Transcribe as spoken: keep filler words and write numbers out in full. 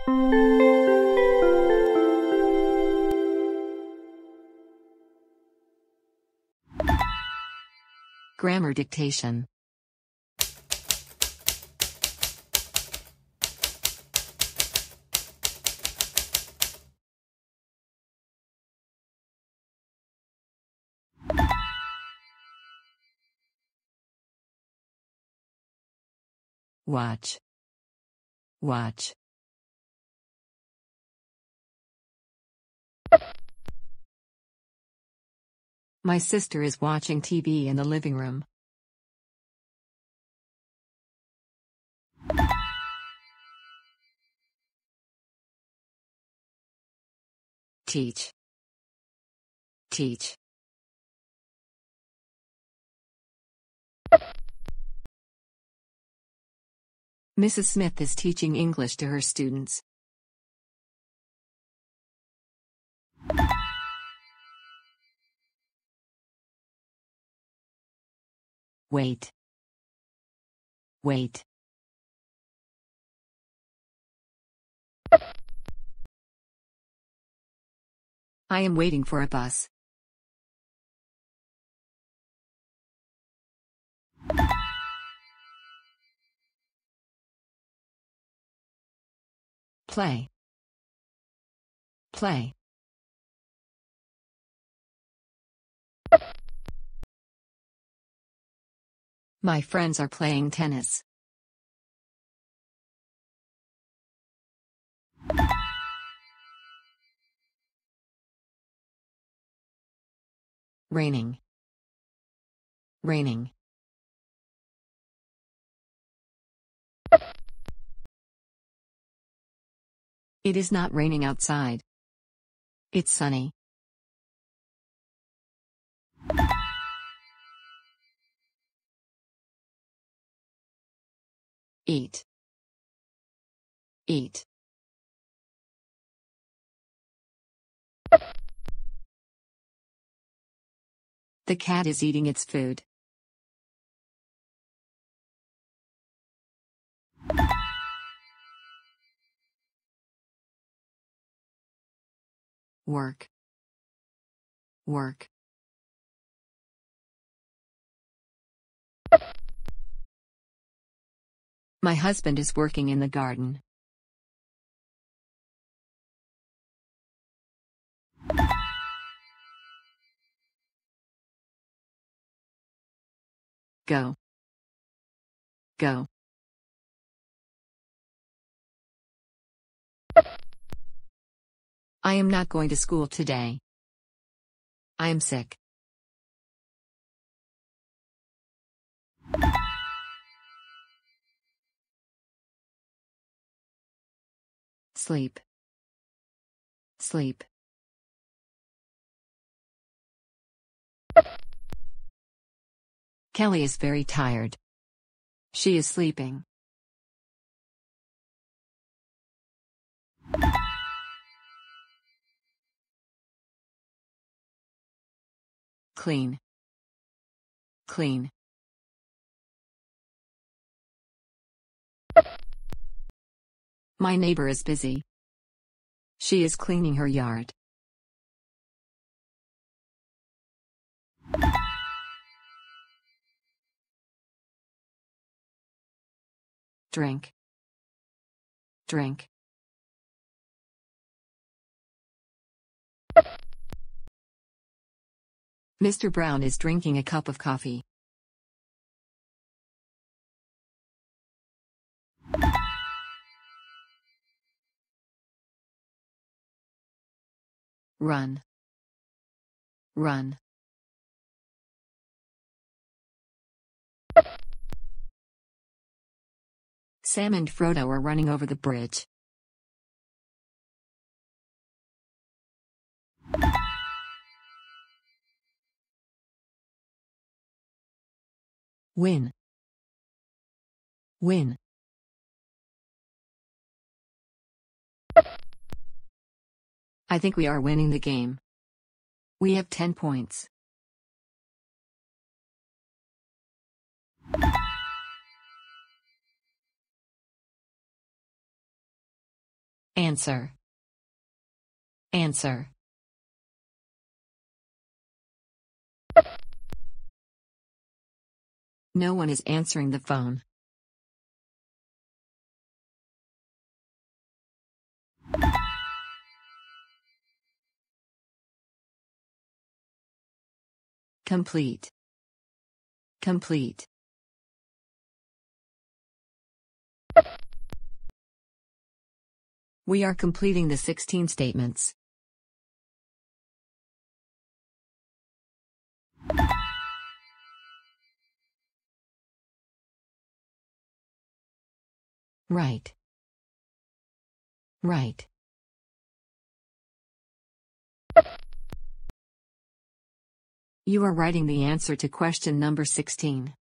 Grammar dictation. Watch. Watch. My sister is watching T V in the living room. Teach. Teach. Missus Smith is teaching English to her students. Wait. Wait. I am waiting for a bus. Play. Play. My friends are playing tennis. Raining. Raining. It is not raining outside. It's sunny. Eat. Eat. The cat is eating its food. Work. Work. My husband is working in the garden. Go. Go. I am not going to school today. I am sick. Sleep. Sleep. Kelly is very tired. She is sleeping. Clean. Clean. My neighbor is busy. She is cleaning her yard. Drink. Drink. Mister Brown is drinking a cup of coffee. Run. Run. Sam and Frodo are running over the bridge. Win. Win. I think we are winning the game. We have ten points. Answer. Answer. No one is answering the phone. Complete. Complete. We are completing the sixteen statements. Right. Right. You are writing the answer to question number sixteen.